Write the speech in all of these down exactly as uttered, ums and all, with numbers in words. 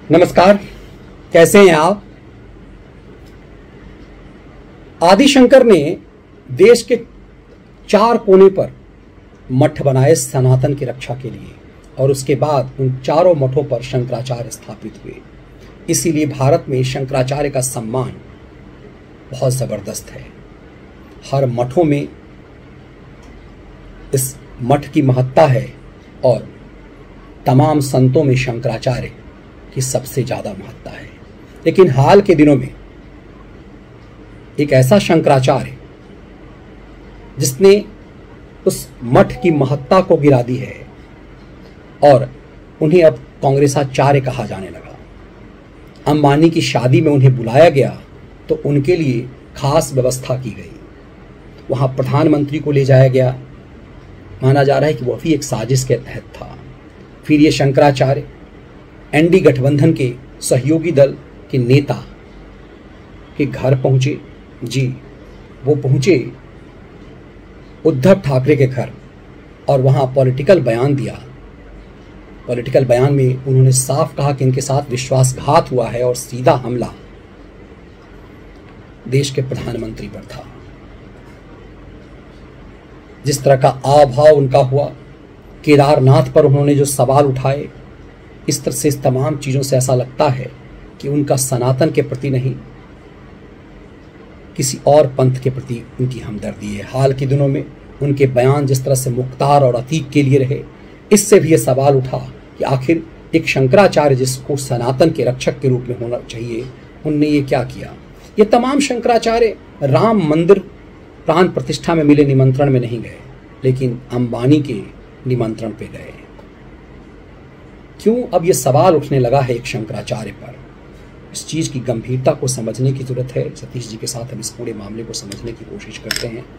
नमस्कार, कैसे हैं आप। आदिशंकर ने देश के चार कोने पर मठ बनाए सनातन की रक्षा के लिए और उसके बाद उन चारों मठों पर शंकराचार्य स्थापित हुए। इसीलिए भारत में शंकराचार्य का सम्मान बहुत जबरदस्त है। हर मठों में इस मठ की महत्ता है और तमाम संतों में शंकराचार्य की सबसे ज्यादा महत्ता है। लेकिन हाल के दिनों में एक ऐसा शंकराचार्य जिसने उस मठ की महत्ता को गिरा दी है और उन्हें अब कांग्रेसाचार्य कहा जाने लगा। अंबानी की शादी में उन्हें बुलाया गया तो उनके लिए खास व्यवस्था की गई। वहां प्रधानमंत्री को ले जाया गया। माना जा रहा है कि वह भी एक साजिश के तहत था। फिर ये शंकराचार्य एनडी गठबंधन के सहयोगी दल के नेता के घर पहुंचे। जी, वो पहुंचे उद्धव ठाकरे के घर और वहां पॉलिटिकल बयान दिया। पॉलिटिकल बयान में उन्होंने साफ कहा कि इनके साथ विश्वासघात हुआ है और सीधा हमला देश के प्रधानमंत्री पर था। जिस तरह का आभाव उनका हुआ, केदारनाथ पर उन्होंने जो सवाल उठाए, इस तरह से इस तमाम चीजों से ऐसा लगता है कि उनका सनातन के प्रति नहीं, किसी और पंथ के प्रति उनकी हमदर्दी है। हाल के दिनों में उनके बयान जिस तरह से मुख्तार और अतीक के लिए रहे, इससे भी यह सवाल उठा कि आखिर एक शंकराचार्य जिसको सनातन के रक्षक के रूप में होना चाहिए, उनने ये क्या किया। ये तमाम शंकराचार्य राम मंदिर प्राण प्रतिष्ठा में मिले निमंत्रण में नहीं गए, लेकिन अंबानी के निमंत्रण पे गए। क्यों अब ये सवाल उठने लगा है एक शंकराचार्य पर? इस चीज की गंभीरता को समझने की जरूरत है। सतीश जी के साथ हम इस पूरे मामले को समझने की कोशिश करते हैं।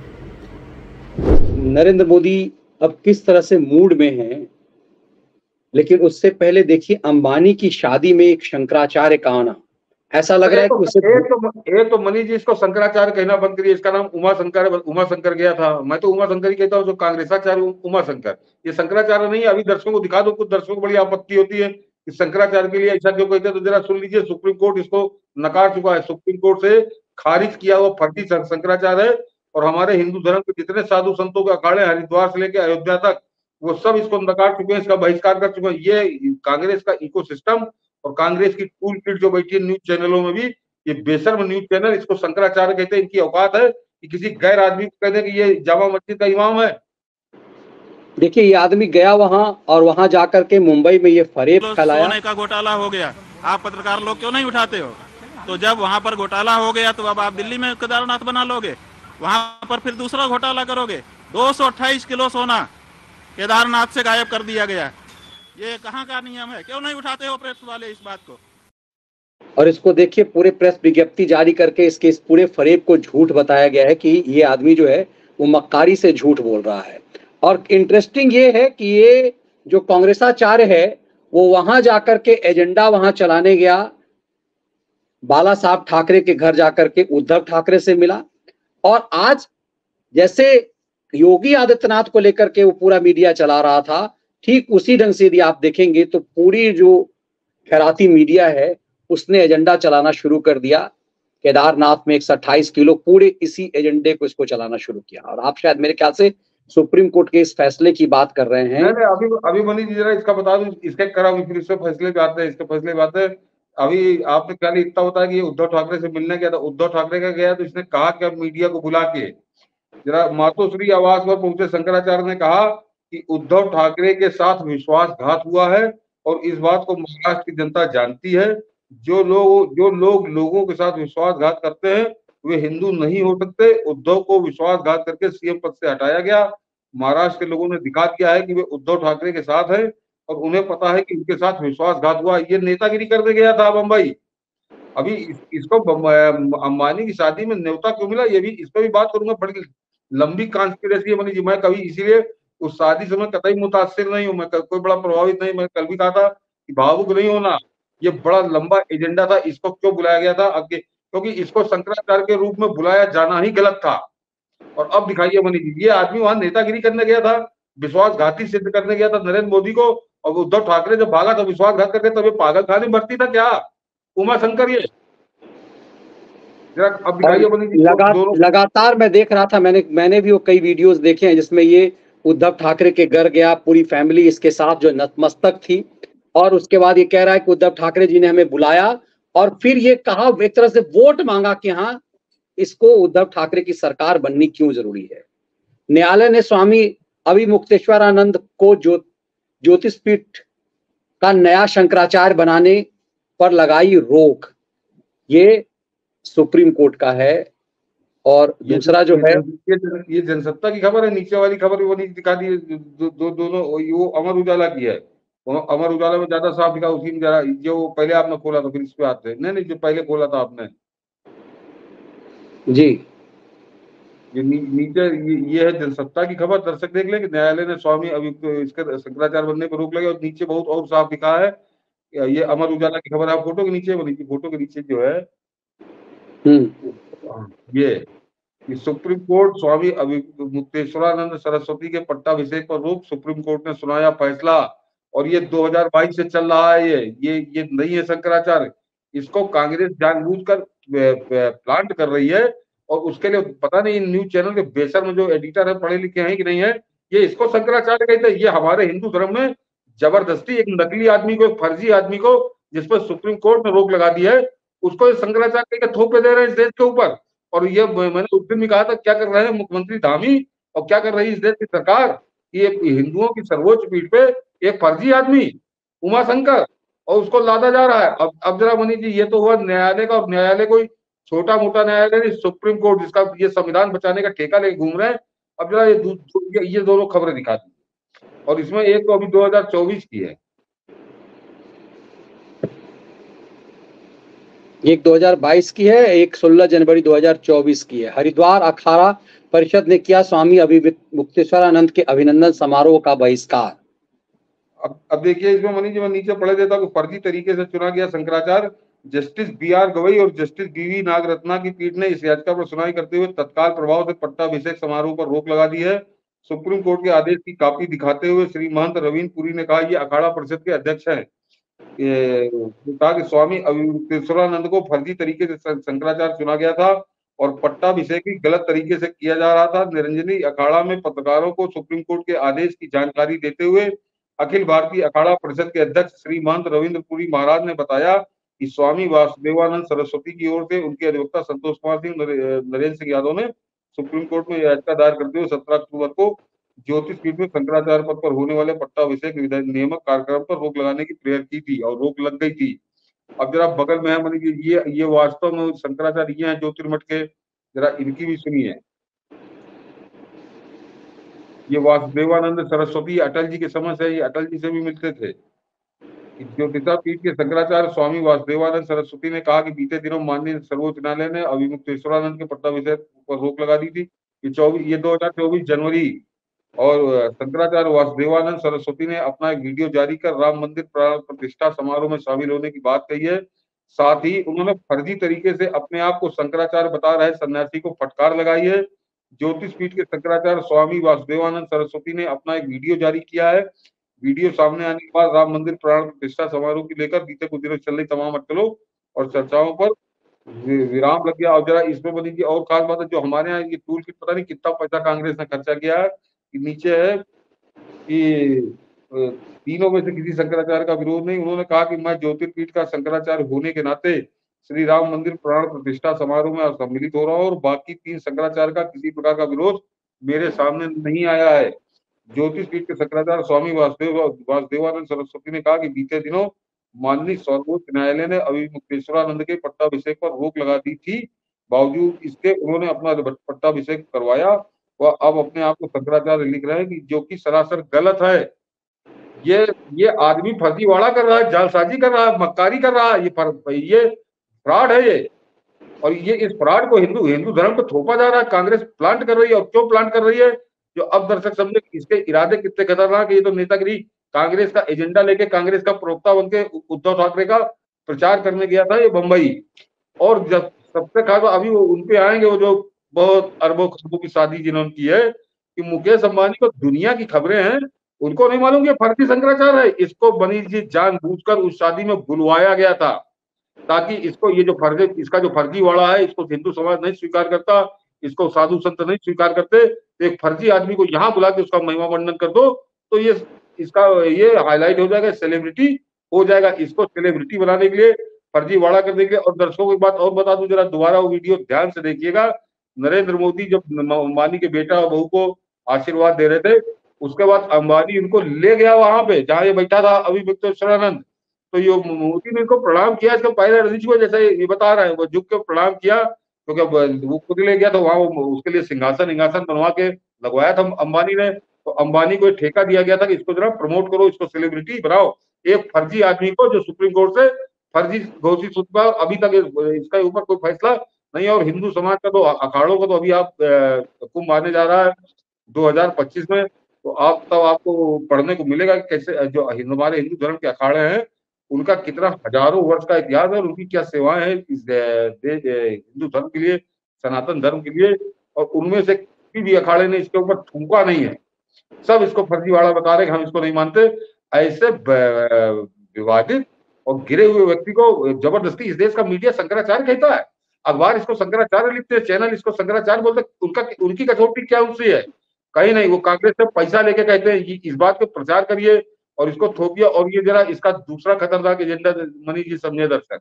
नरेंद्र मोदी अब किस तरह से मूड में हैं, लेकिन उससे पहले देखिए अंबानी की शादी में एक शंकराचार्य का आना, ऐसा लग रहा है कि उसे एक तो एक तो मनीष जी इसको शंकराचार्य कहना बंद करिए। इसका नाम उमा शंकर है। उमा शंकर गया था। मैं तो उमा शंकर ही कहता हूँ, जो कांग्रेसाचार्य उमा शंकर, ये शंकराचार्य नहीं है। अभी दर्शकों को दिखा दो। कुछ दर्शकों को बड़ी आपत्ति होती है कि शंकराचार्य के लिए ऐसा क्यों कहते हैं, तो जरा सुन लीजिए। सुप्रीम कोर्ट इसको नकार चुका है। सुप्रीम कोर्ट से खारिज किया हुआ फर्जी शंकराचार्य है और हमारे हिंदू धर्म के जितने साधु संतों के अखाड़े हरिद्वार से लेकर अयोध्या तक, वो सब इसको नकार चुके हैं, इसका बहिष्कार कर चुके हैं। ये कांग्रेस का इकोसिस्टम और कांग्रेस की टूल किट जो बैठी है न्यूज चैनलों में भी, ये बेशर्म न्यूज चैनल इसको शंकराचार्य कहते हैं। इनकी औकात है कि किसी गैर आदमी को कहते हैं कि ये जामा मस्जिद का इमाम है। देखिए, ये आदमी गया वहां और वहां जाकर के मुंबई में ये फरेब फैलाया। सोने का घोटाला हो गया, आप पत्रकार लोग क्यों नहीं उठाते हो? तो जब वहां पर घोटाला हो गया तो अब आप दिल्ली में केदारनाथ बना लोगे, वहां पर फिर दूसरा घोटाला करोगे। दो सौ अट्ठाईस किलो सोना केदारनाथ से गायब कर दिया गया। ये कहाँ का नियम है? क्यों नहीं उठाते हो प्रेस वाले इस बात को? और इसको देखिए, पूरे प्रेस विज्ञप्ति जारी करके इसके इस पूरे फरेब को झूठ बताया गया है कि ये आदमी जो है वो मक्कारी से झूठ बोल रहा है। और इंटरेस्टिंग ये है कि ये जो कांग्रेसाचार्य है वो वहां जाकर के एजेंडा वहां चलाने गया। बाला साहब ठाकरे के घर जाकर के उद्धव ठाकरे से मिला और आज जैसे योगी आदित्यनाथ को लेकर के वो पूरा मीडिया चला रहा था, ठीक उसी ढंग से यदि आप देखेंगे तो पूरी जो खैराती मीडिया है उसने एजेंडा चलाना शुरू कर दिया। केदारनाथ में एक सौ अट्ठाईस किलो, पूरे इसी एजेंडे को इसको चलाना शुरू किया। और आप शायद मेरे ख्याल से सुप्रीम कोर्ट के इस फैसले की बात कर रहे हैं। नहीं नहीं, अभी अभी मनीष जी जरा इसका बता दूं, इसके करा फिर इसके फैसले पे आते हैं। इसके फैसले पे आते हैं। अभी आपने क्या इतना होता है कि उद्धव ठाकरे से मिलने गया था। उद्धव ठाकरे का गया तो इसने कहा कि अब मीडिया को बुला के जरा मातोश्री आवास पर पहुंचे शंकराचार्य ने कहा कि उद्धव ठाकरे के साथ विश्वासघात हुआ है और इस बात को महाराष्ट्र की जनता जानती है। जो लोग जो लोग लोगों के साथ विश्वासघात करते हैं वे हिंदू नहीं हो सकते। उद्धव को विश्वासघात करके सीएम पद से हटाया गया। महाराष्ट्र के लोगों ने दिखा दिया है कि वे उद्धव ठाकरे के साथ है और उन्हें पता है कि इनके साथ विश्वासघात हुआ। ये नेतागिरी करने गया था बम्बई। अभी इस, इसको अंबानी की शादी में न्योता क्यों मिला, ये भी इस पर भी बात करूंगा। बड़ी लंबी कॉन्स्पिरेसी है मनीष जी। मैं कभी इसीलिए उस शादी से मैं कतई मुतासिर नहीं हूँ। मैं कोई बड़ा प्रभावित नहीं। मैं कल भी कहा था कि भावुक नहीं होना। ये बड़ा लंबा एजेंडा था। इसको क्यों बुलाया गया था? आगे क्योंकि इसको शंकराचार्य के रूप में बुलाया जाना ही गलत था। और अब दिखाइए मनीष जी, ये आदमी वहां नेतागिरी करने गया था, विश्वासघाती सिद्ध करने गया था नरेंद्र मोदी को, और उद्धव ठाकरे जब भागा तो विश्वासघात करके, तब ये पागल खाने भर्ती था क्या उमा शंकर? ये जरा अब दिखाइए बनी जी लगा, दोनों। लगातार मैं देख रहा था, मैंने मैंने भी वो कई वीडियोस देखे हैं जिसमें ये उद्धव ठाकरे के घर गया, पूरी फैमिली इसके साथ जो नतमस्तक थी, और उसके बाद ये कह रहा है कि उद्धव ठाकरे जी ने हमें बुलाया और फिर ये कहा, एक तरह से वोट मांगा कि हाँ इसको उद्धव ठाकरे की सरकार बननी क्यों जरूरी है। न्यायालय ने स्वामी अभिमुक्तेश्वरानंद को जो ज्योतिष पीठ का नया शंकराचार्य बनाने पर लगाई रोक। ये सुप्रीम कोर्ट का है। और दूसरा जो है, ये ये जनसत्ता की खबर है, नीचे वाली खबर वो नहीं दिखा दी, दो, दो, दोनों वो अमर उजाला की है। अमर उजाला में ज्यादा साफ दिखा, उसी में जरा जो पहले आपने खोला था फिर इस पे आते हैं। नहीं नहीं, जो पहले खोला था आपने जी, ये नी, नीचे ये, ये है जनसत्ता की खबर। दर्शक देख लें कि न्यायालय ने स्वामी अभियुक्त इसके शंकराचार्य बनने पर रोक लगी, और नीचे बहुत और साफ दिखा है। ये अमर उजाला की खबर है, फोटो के नीचे, फोटो के नीचे जो है ये कि सुप्रीम कोर्ट स्वामी अभिमुक्तेश्वरानंद सरस्वती के पट्टाभिषेक पर रोक, सुप्रीम कोर्ट ने सुनाया फैसला। और ये दो हज़ार बाईस से चल रहा है, ये ये ये नहीं है शंकराचार्य, इसको कांग्रेस जानबूझकर प्लांट कर रही है। और उसके लिए पता नहीं इन न्यूज चैनल के बेसर में जो एडिटर है पढ़े लिखे हैं कि नहीं है, ये इसको शंकराचार्य कहते हैं। ये हमारे हिंदू धर्म में जबरदस्ती एक नकली आदमी को, एक फर्जी आदमी को, जिस पर सुप्रीम कोर्ट ने रोक लगा दी है, उसको शंकराचार्य कहकर थोपे दे रहे हैं इस देश के ऊपर। और ये मैंने उस दिन भी कहा था, क्या कर रहे हैं मुख्यमंत्री धामी और क्या कर रही है इस देश की सरकार, ये हिंदुओं की सर्वोच्च पीठ पे एक फर्जी आदमी उमा शंकर, और उसको लादा जा रहा है। अब अब जरा मनीष जी, ये तो हुआ न्यायालय का, और न्यायालय कोई छोटा मोटा न्यायालय नहीं, सुप्रीम कोर्ट जिसका ये संविधान बचाने का ठेका लेके घूम रहे हैं। अब जरा ये ये दोनों खबरें दिखा दी, और इसमें एक तो अभी दो हज़ार चौबीस की है, एक दो हज़ार बाईस की है, एक सोलह जनवरी दो हज़ार चौबीस की है। हरिद्वार अखाड़ा परिषद ने किया स्वामी अभिमुक्तेश्वरानंद के अभिनंदन समारोह का बहिष्कार। अब अब देखिए इसमें मनीष जी, मैं नीचे पढ़े देता हूँ, फर्जी तरीके से चुना गया Shankaracharya. Justice B R Gavai और जस्टिस बी वी नागरत्ना की पीठ ने इस याचिका पर सुनवाई करते हुए तत्काल प्रभाव से पट्टाभिषेक समारोह पर रोक लगा दी है। सुप्रीम कोर्ट के आदेश की कॉपी दिखाते हुए श्री महंत रवीन्द्र पुरी ने कहा, ये अखाड़ा परिषद के अध्यक्ष हैं, कहा कि स्वामी अभिमुक्तेश्वरानंद को फर्जी तरीके से शंकराचार्य चुना गया था और पट्टाभिषेक भी गलत तरीके से किया जा रहा था। निरंजनी अखाड़ा में पत्रकारों को सुप्रीम कोर्ट के आदेश की जानकारी देते हुए अखिल भारतीय अखाड़ा परिषद के अध्यक्ष श्री महंत रवीन्द्र पुरी महाराज ने बताया कि स्वामी वासुदेवानंद सरस्वती की ओर से उनके अधिवक्ता संतोष कुमार सिंह नरेंद्र सिंह यादव ने सुप्रीम कोर्ट में याचिका दायर करते हुए सत्रह अक्टूबर को ज्योतिष पीठ में शंकराचार्य पद पर होने वाले पट्टाभिषेक नियामक कार्यक्रम पर रोक लगाने की प्रेयर की थी, और रोक लग गई थी। अब जरा बगल में है मनी जी, ये ये वास्तव में शंकराचार्य ये हैं ज्योतिर्मठ के, जरा इनकी भी सुनिए। ये वासुदेवानंद सरस्वती अटल जी के समय से, ये अटल जी से भी मिलते थे। ज्योतिषा पीठ के शंकराचार्य स्वामी वासुदेवानंद सरस्वती ने कहा कि बीते दिनों माननीय सर्वोच्च न्यायालय ने अभिमुक्तेश्वरानंद के पट्टाभिषेक पर रोक लगा दी थी। ये चौबीस ये दो हजार चौबीस जनवरी, और शंकराचार्य वासुदेवानंद सरस्वती ने अपना एक वीडियो जारी कर राम मंदिर प्राण प्रतिष्ठा समारोह में शामिल होने की बात कही है। साथ ही उन्होंने फर्जी तरीके से अपने आप को शंकराचार्य बता रहे सन्यासी को फटकार लगाई है। ज्योतिष पीठ के शंकराचार्य स्वामी वासुदेवानंद सरस्वती ने अपना एक वीडियो जारी किया है। वीडियो सामने आने के बाद राम मंदिर प्राण प्रतिष्ठा समारोह को लेकर बीते कुछ दिनों चल रही तमाम अटकलों और चर्चाओं पर विराम लग गया। और जरा इसमें बनी की और खास बात है, जो हमारे यहाँ ये टूल किट पता नहीं कितना पैसा कांग्रेस ने खर्चा किया है, कि नीचे है कि तीनों में से किसी शंकराचार्य का विरोध नहीं। उन्होंने कहा कि मैं ज्योतिर्पीठ का शंकराचार्य होने के नाते श्री राम मंदिर प्राण प्रतिष्ठा समारोह में सम्मिलित हो रहा हूँ, और बाकी तीन शंकराचार्य का किसी प्रकार का विरोध मेरे सामने नहीं आया है। ज्योतिष पीठ के शंकराचार्य स्वामी वासुदेव वासुदेवानंद सरस्वती ने कहा कि बीते दिनों माननीय सर्वोच्च न्यायालय ने अभिमुक्तेश्वरानंद के पट्टाभिषेक पर रोक लगा दी थी, बावजूद इसके उन्होंने अपना पट्टाभिषेक करवाया। वह अब अपने आप को शंकराचार्य लिख रहे हैं, कि जो कि सरासर गलत है। ये ये आदमी फर्जीवाड़ा कर रहा है, जालसाजी कर रहा है, मक्कारी कर रहा है, ये फर, ये फ्रॉड है ये। और ये इस फ्रॉड को हिंदू हिंदू धर्म पर थोपा जा रहा है, कांग्रेस प्लांट कर रही है। और क्यों प्लांट कर रही है, जो अब दर्शक समझे इसके इरादे कितने खतरनाक है। ये तो नेतागिरी, कांग्रेस का एजेंडा लेके कांग्रेस का प्रवक्ता बनके उद्धव ठाकरे का प्रचार करने गया था ये बंबई। और जब सबसे खास अभी वो उनपे आएंगे, वो जो बहुत अरबों खरबों की शादी जिन्होंने की है, कि मुकेश अंबानी को दुनिया की खबरें हैं उनको नहीं मालूम कि फर्जी शंकराचार्य है। इसको मनीष जी जानबूझकर उस शादी में बुलवाया गया था ताकि इसको ये जो फर्जी इसका जो फर्जी वाड़ा है, इसको हिंदू समाज नहीं स्वीकार करता, इसको साधु संत नहीं स्वीकार करते, तो एक फर्जी आदमी को यहाँ बुला के उसका महिमा मंडन कर दो तो ये इसका ये हाईलाइट हो जाएगा, सेलिब्रिटी हो जाएगा। इसको सेलिब्रिटी बनाने के लिए, फर्जी वाड़ा करने के लिए। और दर्शकों को एक बात और बता दूं, जरा दोबारा वो वीडियो ध्यान से देखिएगा। नरेंद्र मोदी जब अंबानी के बेटा और बहू को आशीर्वाद दे रहे थे, उसके बाद अंबानी उनको ले गया वहां पे जहां ये बैठा था अभी विक्टोरानंद, तो ये मोदी ने इनको प्रणाम किया। इसका पहले रणनीति हुआ जैसे ये बता रहे हैं, वो झुक के प्रणाम किया क्योंकि तो वो खुद ले गया था वहां, उसके लिए सिंहासन सिंहासन बनवा के लगवाया था अंबानी ने। तो अंबानी को ठेका दिया गया था कि इसको जरा प्रमोट करो, इसको सेलिब्रिटी बनाओ। एक फर्जी आदमी को जो सुप्रीम कोर्ट से फर्जी घोषित हुआ, अभी तक इसका ऊपर कोई फैसला नहीं। और हिंदू समाज का तो अखाड़ों का तो अभी आप कुंभ आने जा रहा है दो हजार पच्चीस में, तो आप तब तो आपको पढ़ने को मिलेगा कि कैसे जो हमारे हिंदू धर्म के अखाड़े हैं उनका कितना हजारों वर्ष का इतिहास है और उनकी क्या सेवाएं हैं इस हिंदू धर्म के लिए, सनातन धर्म के लिए। और उनमें से किसी भी अखाड़े ने इसके ऊपर थूका नहीं है। सब इसको फर्जीवाड़ा बता रहे, हम इसको नहीं मानते। ऐसे विवादित और गिरे हुए व्यक्ति को जबरदस्ती इस देश का मीडिया शंकराचार्य कहता है, अखबार इसको शंकराचार्य लिखते हैं, चैनल इसको शंकराचार्य बोलते हैं। उनका उनकी कसौटी क्या उनसे है? कहीं नहीं। वो कांग्रेस से पैसा लेके कहते हैं इस बात को प्रचार करिए और इसको थोपिए। और ये जरा इसका दूसरा खतरनाक एजेंडा मनीष जी समझे दर्शक,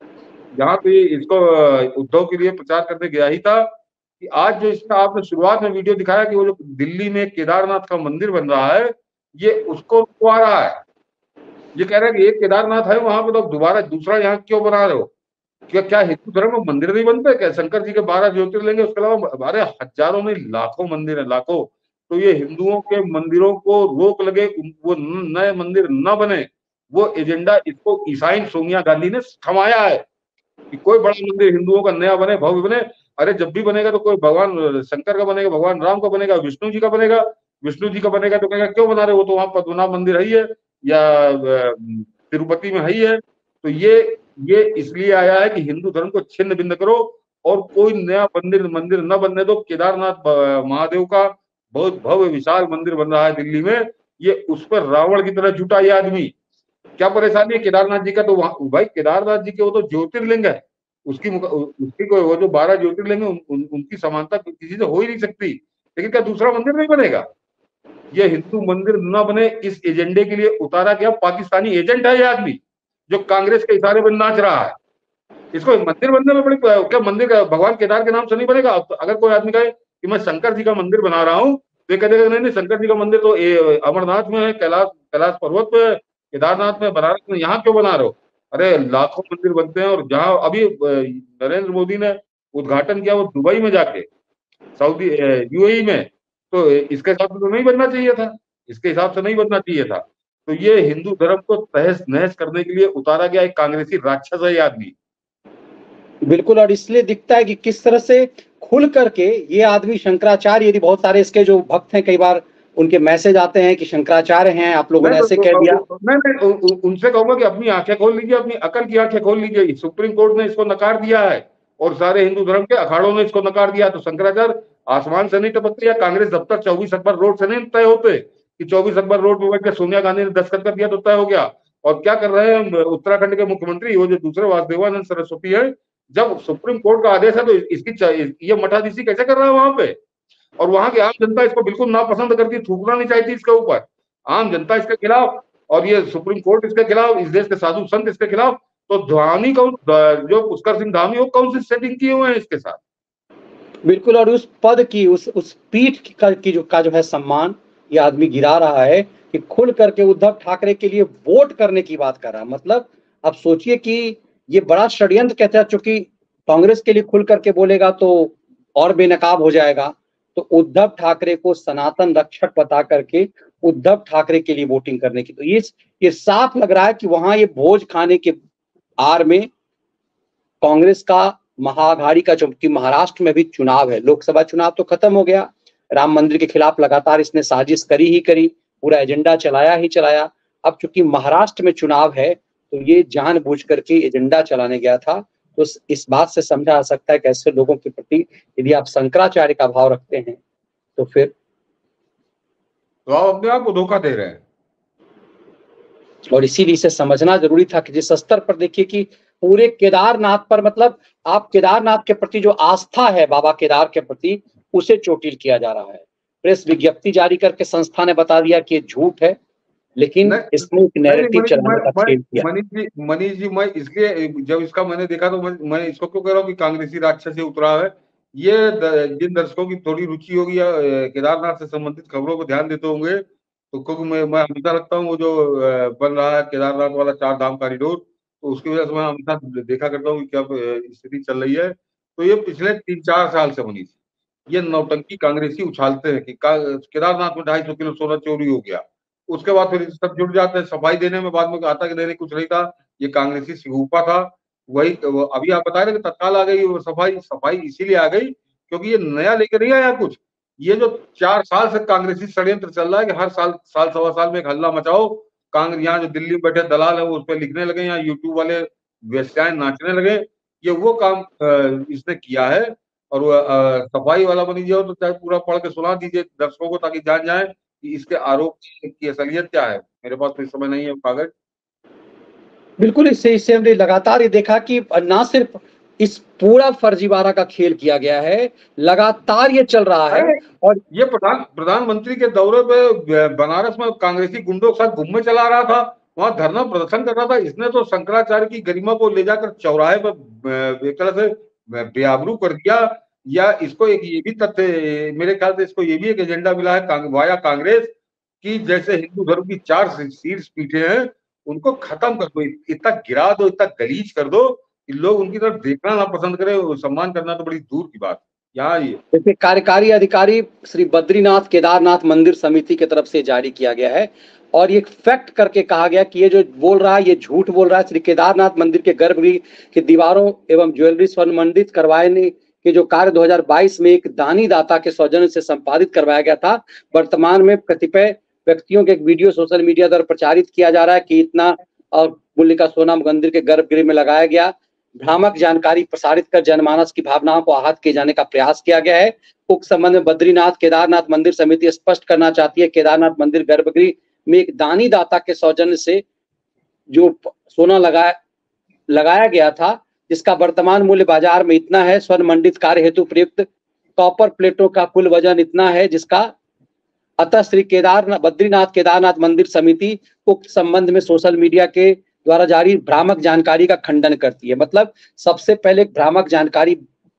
यहाँ पे इसको उद्धव के लिए प्रचार करने गया ही था कि आज जो इसका आपने शुरुआत में वीडियो दिखाया कि वो जो दिल्ली में केदारनाथ का मंदिर बन रहा है, ये उसको रुकवा रहा है। ये कह रहा है कि एक केदारनाथ है वहां पे, तो दोबारा दूसरा यहाँ क्यों बना रहे हो? क्या क्या हिंदू धर्म में मंदिर नहीं बनते क्या? शंकर जी के बारह ज्योतिर्लिंग, उसके अलावा हमारे हजारों में लाखों मंदिर है, लाखों। तो ये हिंदुओं के मंदिरों को रोक लगे, वो नए मंदिर न बने, वो एजेंडा इसको ईसाई सोनिया गांधी ने थमाया है कि कोई बड़ा मंदिर हिंदुओं का नया बने, भव्य बने। अरे जब भी बनेगा तो कोई भगवान शंकर का बनेगा, भगवान राम का बनेगा, विष्णु जी का बनेगा। विष्णु जी का बनेगा तो कहेगा क्यों बना रहे हो, तो वहां पद्मनाभ मंदिर है ही है या तिरुपति में है ही है। तो ये ये इसलिए आया है कि हिंदू धर्म को छिन्न भिन्न करो और कोई नया मंदिर मंदिर न बनने दो। केदारनाथ महादेव का बहुत भव्य विशाल मंदिर बन रहा है दिल्ली में, ये उस पर रावण की तरह जुटा ये आदमी। क्या परेशानी है केदारनाथ जी का? तो वहां भाई केदारनाथ जी के वो तो ज्योतिर्लिंग है, उसकी उसकी कोई वो जो बारह ज्योतिर्लिंग है उन, उन, उनकी समानता किसी से हो ही नहीं सकती। लेकिन क्या दूसरा मंदिर नहीं बनेगा? ये हिंदू मंदिर न बने इस एजेंडे के लिए उतारा गया पाकिस्तानी एजेंट है ये आदमी, जो कांग्रेस के इशारे पर नाच रहा है। इसको मंदिर बनने में बड़ी क्या, मंदिर का भगवान केदार के नाम से नहीं बनेगा? अगर कोई आदमी कहे कि मैं शंकर जी का मंदिर बना रहा हूँ तो ये कह देगा नहीं नहीं शंकर जी का मंदिर तो अमरनाथ में है, कैलाश कैलाश पर्वत पे, केदारनाथ में, बनारस में, यहाँ क्यों बना रहे हो? अरे लाखों मंदिर बनते हैं। और जहां अभी नरेंद्र मोदी ने उद्घाटन किया वो दुबई में जाके, सऊदी यूएई में, तो इसके हिसाब से तो नहीं बनना चाहिए था, इसके हिसाब से नहीं बनना चाहिए था। तो ये हिंदू धर्म को तहस नहस करने के लिए उतारा गया एक कांग्रेसी राक्षस है ये आदमी। बिल्कुल, और इसलिए दिखता है कि किस तरह से खुल करके ये आदमी शंकराचार्य, यदि बहुत सारे इसके जो भक्त हैं कई बार उनके मैसेज आते हैं कि शंकराचार्य हैं, आप लोगों ने ऐसे कह दिया। मैं, मैं उनसे कहूंगा कि अपनी आंखें खोल लीजिए, अपनी अकल की आंखें खोल लीजिए। सुप्रीम कोर्ट ने इसको नकार दिया है और सारे हिंदू धर्म के अखाड़ों ने इसको नकार दिया। तो शंकराचार्य आसमान से नहीं टपकते या कांग्रेस दफ्तर चौबीस अकबर रोड से नहीं तय होते कि चौबीस अकबर रोड पे बैठ के सोनिया गांधी ने दस्तखत कर दिया तो तय हो गया। और क्या कर रहे हैं उत्तराखंड के मुख्यमंत्री, वो जो दूसरे वासुदेवानंद सरस्वती है, जब सुप्रीम कोर्ट का आदेश है तो इसकी ये मठाधीशी कैसे कर रहा है वहां पे? और वहां की आम जनता इसको बिल्कुल नापसंद करती, थूकना नहीं चाहती इसके ऊपर। आम जनता इसके खिलाफ और ये सुप्रीम कोर्ट इसके खिलाफ, इस देश के साधु संत इसके खिलाफ। तो धामी कौन, जो पुष्कर सिंह धामी, वो कौन सी सेटिंग किए हुए हैं इसके साथ? बिल्कुल, और उस पद की, उस उस पीठ का की जो का जो है सम्मान ये आदमी गिरा रहा है कि खुल करके उद्धव ठाकरे के लिए वोट करने की बात कर रहा है। मतलब अब सोचिए कि ये बड़ा षड्यंत्र कहते हैं, चूंकि कांग्रेस के लिए खुल करके बोलेगा तो और बेनकाब हो जाएगा, तो उद्धव ठाकरे को सनातन रक्षक बता करके उद्धव ठाकरे के लिए वोटिंग करने की। तो ये ये साफ लग रहा है कि वहां ये भोज खाने के आड़ में कांग्रेस का महाअघाड़ी का, जो कि महाराष्ट्र में भी चुनाव है, लोकसभा चुनाव तो खत्म हो गया, राम मंदिर के खिलाफ लगातार इसने साजिश करी ही करी, पूरा एजेंडा चलाया ही चलाया। अब चूंकि महाराष्ट्र में चुनाव है तो ये जानबूझ करके एजेंडा चलाने गया था। तो इस बात से समझा जा सकता है कि ऐसे लोगों के प्रति यदि आप शंकराचार्य का भाव रखते हैं तो फिर तो आप अपने आप को धोखा दे रहे हैं। और इसीलिए इसे समझना जरूरी था कि जिस स्तर पर देखिए कि पूरे केदारनाथ पर, मतलब आप केदारनाथ के प्रति जो आस्था है बाबा केदार के प्रति, उसे चोटिल किया जा रहा है। प्रेस विज्ञप्ति जारी करके संस्था ने बता दिया कि ये झूठ है, लेकिन नहीं इसने एक नहीं नैरेटिव मनीष चलाने का मैं खेल किया। मनीष जी मनीष जी मैं इसलिए जब इसका मैंने देखा तो मैं, मैं इसको क्यों कह रहा हूँ कि कांग्रेसी राक्षस से उतरा है। ये द, जिन दर्शकों की थोड़ी रुचि होगी या केदारनाथ से संबंधित खबरों पर ध्यान देते होंगे, तो क्योंकि मैं मैं हमेशा रखता हूँ वो जो बन रहा है केदारनाथ वाला चार धाम कॉरिडोर, तो उसकी वजह से मैं हमेशा देखा करता हूँ कि क्या स्थिति चल रही है। तो ये पिछले तीन चार साल से बनी थी। ये नौटंकी कांग्रेसी उछालते हैं कि केदारनाथ में ढाई सौ किलो सोना चोरी हो गया, उसके बाद फिर सब जुड़ जाते हैं सफाई देने में, बाद में आता कि नहीं कुछ नहीं था, ये कांग्रेसी सिगूपा था। वही अभी आप बता रहे कि तत्काल आ गई वो सफाई सफाई इसीलिए आ गई क्योंकि ये नया लेकर नहीं आया कुछ। ये जो चार साल से कांग्रेसी षड्यंत्र चल रहा है कि हर साल साल सवा साल में एक हल्ला मचाओ, कांग्रेस यहाँ जो दिल्ली में बैठे दलाल है वो उस पर लिखने लगे, यहाँ यूट्यूब वाले वेश्याएं नाचने लगे, ये वो काम इसने किया है। और वो सफाई वाला बनी जाओ तो चाहे पूरा पढ़ के सुना दीजिए दर्शकों को ताकि जान जाए कि इसके आरोप की असलियत क्या है। मेरे पास तो इस समय नहीं है कागज। बिल्कुल, इससे इससे हमने लगातार ये देखा कि ना सिर्फ इस पूरा फर्जीवाड़ा का खेल किया गया है, लगातार ये चल रहा है। और ये प्रधान प्रधानमंत्री के दौरे पे बनारस में कांग्रेसी गुंडों के साथ घूमने चला रहा था, वहां धरना प्रदर्शन कर रहा था। इसने तो शंकराचार्य की गरिमा को ले जाकर चौराहे पर एक तरह से बेआबरू कर दिया। या इसको एक ये भी तथ्य मेरे ख्याल से इसको ये भी एक एजेंडा मिला है कांग, वाया कांग्रेस की, जैसे हिंदू धर्म की चार शीर्ष पीठे हैं उनको खत्म कर दो, इतना गिरा दो, इतना गलीज कर दो कि लोग उनकी तरफ देखना ना पसंद करें, सम्मान करना तो बड़ी दूर की बात। यहाँ ये देखिए कार्यकारी अधिकारी श्री बद्रीनाथ केदारनाथ मंदिर समिति की तरफ से जारी किया गया है और ये फैक्ट करके कहा गया कि ये जो बोल रहा है ये झूठ बोल रहा है। श्री केदारनाथ मंदिर के गर्भगृह की दीवारों एवं ज्वेलरी स्वर्ण मंडित करवाने के जो कार्य दो हज़ार बाईस में एक दानी दाता के सौजन्य से संपादित करवाया गया था, वर्तमान में कतिपय व्यक्तियों के एक वीडियो सोशल मीडिया द्वारा प्रचारित किया जा रहा है कि इतना और मूल्य का सोना मंदिर के गर्भगृह में लगाया गया। भ्रामक जानकारी प्रसारित कर जनमानस की भावनाओं को आहत किए जाने का प्रयास किया गया है। उक्त संबंध में बद्रीनाथ केदारनाथ मंदिर समिति स्पष्ट करना चाहती है केदारनाथ मंदिर गर्भगृह में एक दानी दाता के सौजन्य से जो सोना लगाया लगाया गया था, जिसका वर्तमान मूल्य बाजार में इतना है। स्वर्ण मंडित कार्य हेतु प्रयुक्त कॉपर प्लेटों का कुल वजन इतना है, जिसका अतः श्री केदारनाथ बद्रीनाथ केदारनाथ मंदिर समिति उक्त संबंध में सोशल मीडिया के द्वारा जारी भ्रामक जानकारी का खंडन करती है। मतलब सबसे पहले भ्रामक जानकारी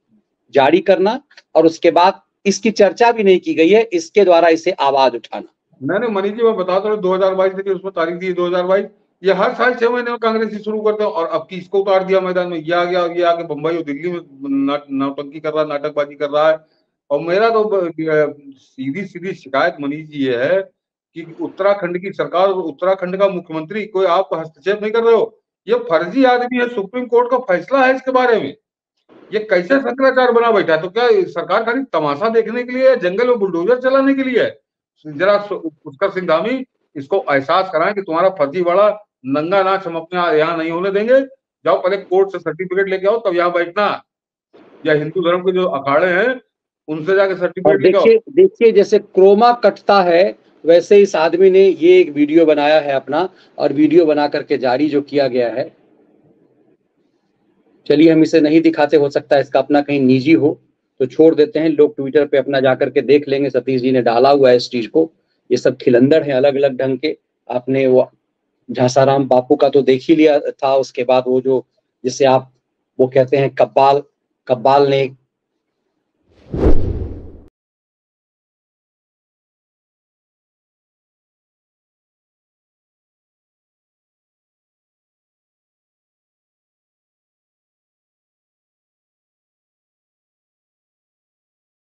जारी करना और उसके बाद इसकी चर्चा भी नहीं की गई है, इसके द्वारा इसे आवाज उठाना। मैंने मनीष जी मैं बताता हूँ दो हजार बाईस देखिए उसमें तारीख दी दो हजार बाईस, ये हर साल छह महीने में कांग्रेसी शुरू करते हैं और अब की इसको उतार दिया मैदान में, ये आ गया और ये आके बम्बई और दिल्ली में नौटंकी कर रहा है, नाटकबाजी कर रहा है। और मेरा तो सीधी सीधी शिकायत मनीष जी ये है कि उत्तराखंड की सरकार और उत्तराखंड का मुख्यमंत्री कोई आप हस्तक्षेप नहीं कर रहे हो। ये फर्जी आदमी है, सुप्रीम कोर्ट का फैसला है इसके बारे में, ये कैसे शंकराचार्य बना बैठा है। तो क्या सरकार खाली तमाशा देखने के लिए, जंगल में बुलडोजर चलाने के लिए है? जरा पुष्कर सिंह धामी इसको एहसास कराएं कि तुम्हारा फर्जीवाड़ा नंगा नाच हम अपने यहाँ नहीं होने देंगे। जाओ पहले कोर्ट से सर्टिफिकेट लेके आओ तब यहाँ बैठना, या हिंदू धर्म के जो अखाड़े हैं उनसे जाके सर्टिफिकेट लेके आओ। देखिए देखिए जैसे क्रोमा कटता है वैसे इस आदमी ने ये एक वीडियो बनाया है अपना, और वीडियो बना करके जारी जो किया गया है, चलिए हम इसे नहीं दिखाते, हो सकता है इसका अपना कहीं निजी हो तो छोड़ देते हैं, लोग ट्विटर पे अपना जाकर के देख लेंगे। सतीश जी ने डाला हुआ है इस चीज को, ये सब खिलंदड़ है अलग अलग ढंग के। आपने वो झांसाराम बापू का तो देख ही लिया था, उसके बाद वो जो जिसे आप वो कहते हैं कब्बाल कब्बाल ने